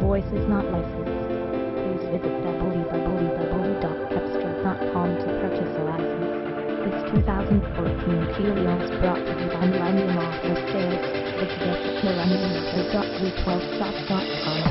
voice is not licensed. Please visit www.cepstral.com to purchase a license. This 2014 Helios brought to you by Millennium Auto Sales. Visit us at millenniumauto.we12shop.com.